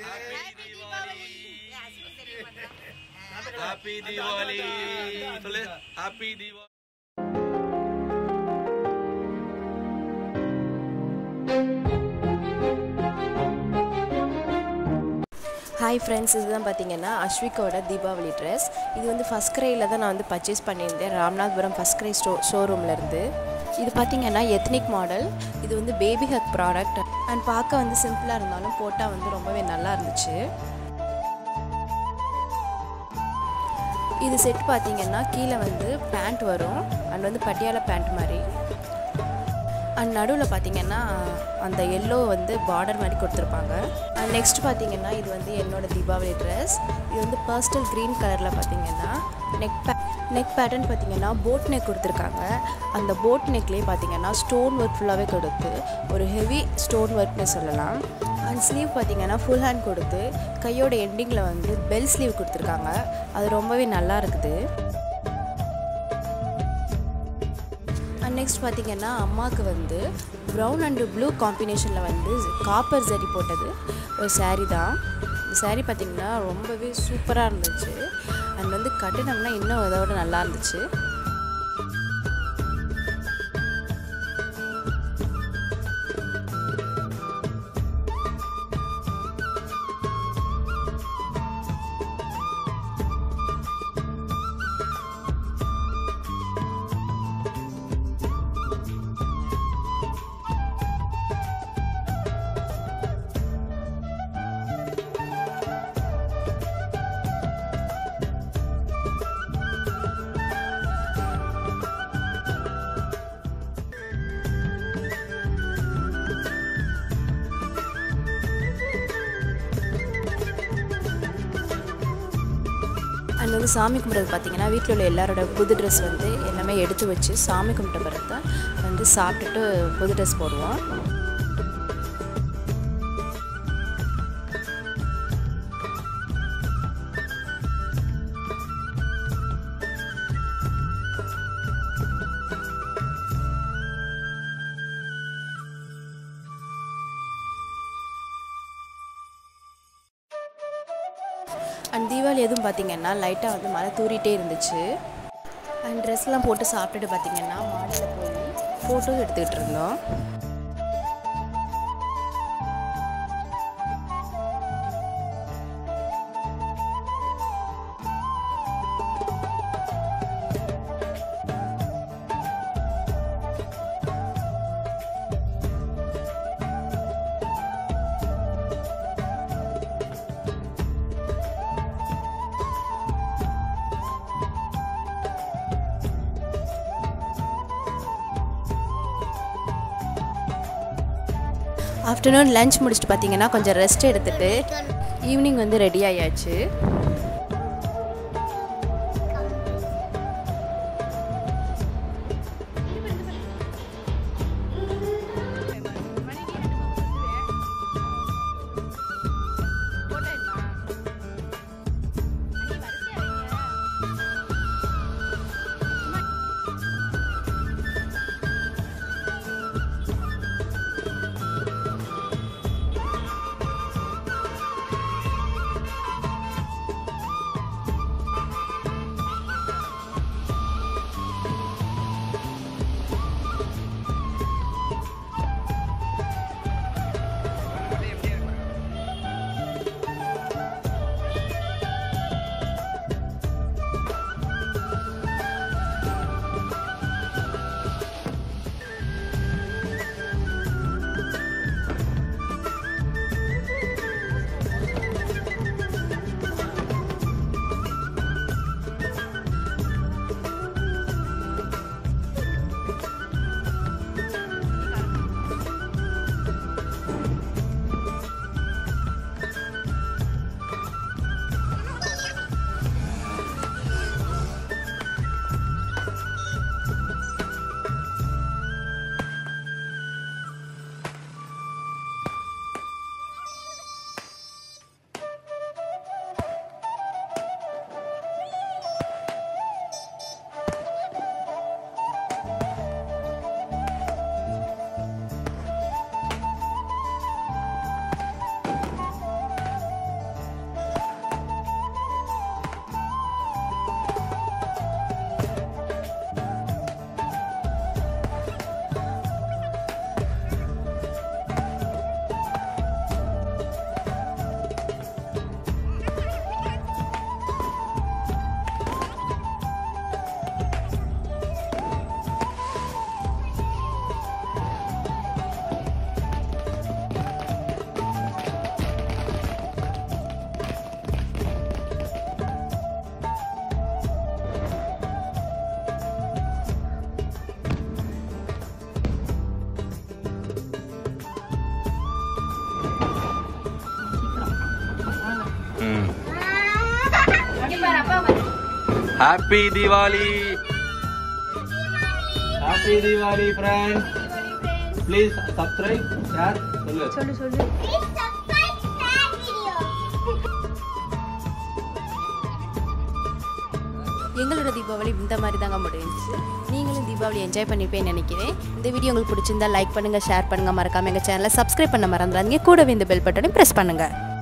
Happy Diwali. Happy Diwali. Hi friends, இதுதான் பாத்தீங்கன்னா அஸ்விகோட Deepavali Dress. இது வந்து ஃபர்ஸ்ட் கிரைல தான் நான் வந்து பர்ச்சேஸ் பண்ணியிருந்தேன் ராமநாதபுரம் ஃபர்ஸ்ட் கிரை ஷோரூம்ல இருந்து. இது பாத்தீங்கன்னா எத்னிக் மாடல். இது வந்து பேபி ஹக் ப்ராடக்ட் அண்ட் பார்க்க வந்து சிம்பிளா இருந்தாலும் போட்டா வந்து ரொம்பவே நல்லா இருந்துச்சு. இது செட் பாத்தீங்கன்னா கீழ வந்து பேண்ட் வரும் அண்ட் வந்து பட்டியாலா பேண்ட் மாதிரி. அண்ட் நடுவில் பார்த்தீங்கன்னா அந்த எல்லோ வந்து பார்டர் மாதிரி கொடுத்துருப்பாங்க. அண்ட் நெக்ஸ்ட் பார்த்தீங்கன்னா இது வந்து என்னோட தீபாவளி ட்ரெஸ். இது வந்து பர்ஸ்டல் க்ரீன் கலரில் பார்த்தீங்கன்னா நெக் பேட்டர்ன் பார்த்தீங்கன்னா போட் நெக் கொடுத்துருக்காங்க. அந்த போட் நெக்லேயே பார்த்தீங்கன்னா ஸ்டோன் ஒர்க் ஃபுல்லாகவே கொடுத்து ஒரு ஹெவி ஸ்டோன் ஒர்க்னு சொல்லலாம். அண்ட் ஸ்லீவ் பார்த்தீங்கன்னா ஃபுல் ஹேண்ட் கொடுத்து கையோட எண்டிங்கில் வந்து பெல் ஸ்லீவ் கொடுத்துருக்காங்க. அது ரொம்பவே நல்லா இருக்குது. அண்ட் நெக்ஸ்ட் பார்த்திங்கன்னா அம்மாவுக்கு வந்து ப்ரௌன் அண்டு ப்ளூ காம்பினேஷனில் வந்து காப்பர் ஜரி போட்டது ஒரு சாரீ தான். இந்த சாரீ பார்த்திங்கன்னா ரொம்பவே சூப்பராக இருந்துச்சு. அண்ட் வந்து கட்டினோம்னா இன்னும் அதோட நல்லா இருந்துச்சு. அண்ட் வந்து சாமி கும்பிட்றது பார்த்திங்கன்னா வீட்டில் உள்ள எல்லாரோட புது ட்ரெஸ் வந்து எல்லாமே எடுத்து வச்சு சாமி கும்பிட்ட பிறகு தான் வந்து சாப்பிட்டுட்டு புது ட்ரெஸ் போடுவோம். அண்ட் தீபாவளி எதுவும் பார்த்திங்கன்னா லைட்டாக வந்து மழை தூரிட்டே இருந்துச்சு. அண்ட் ட்ரெஸ்லாம் போட்டு சாப்பிட்டுட்டு பார்த்திங்கன்னா மாடியில் போய் ஃபோட்டோஸ் எடுத்துக்கிட்டு இருந்தோம். ஆஃப்டர்நூன் லஞ்ச் முடிச்சுட்டு பார்த்தீங்கன்னா கொஞ்சம் ரெஸ்ட் எடுத்துகிட்டு ஈவினிங் வந்து ரெடி ஆயாச்சு. Happy Diwali. Happy Diwali, friends. Please subscribe, share. சொல்லு Please subscribe, share video. எங்களோட தீபாவளி இந்த மாதிரி தாங்க முடிஞ்சிச்சு. நீங்களும் தீபாவளி என்ஜாய் பண்ணிப்பேன்னு நினைக்கிறேன். இந்த வீடியோ உங்களுக்கு பிடிச்சிருந்தா லைக் பண்ணுங்கள், ஷேர் பண்ணுங்கள், மறக்காமல் எங்கள் சேனலை சப்ஸ்கிரைப் பண்ண மறந்துடாதீங்க. கூடவே இந்த பெல் பட்டனை ப்ரெஸ் பண்ணுங்கள்.